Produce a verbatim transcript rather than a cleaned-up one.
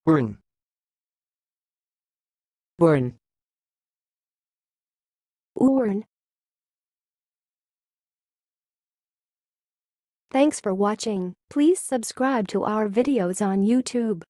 oorn, oorn, oorn. Thanks for watching. Please subscribe to our videos on YouTube.